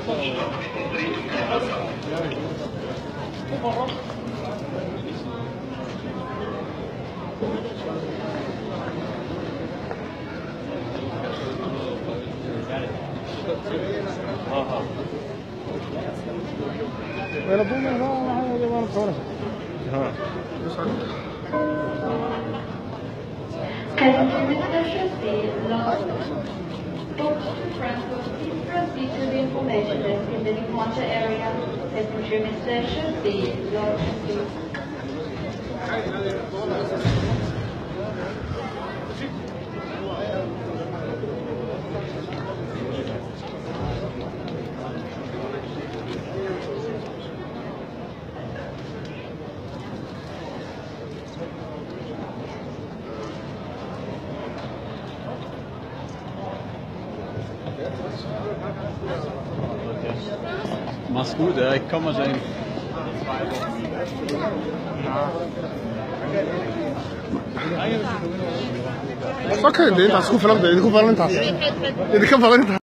Passenger should be lost. Folks in front will please proceed to the information desk in the departure area. Passenger Mr. should be lost, please. Mach's gut, ja. Ich komme wahrscheinlich. Okay, dentro, scusa, non dentro, fallo in tasca.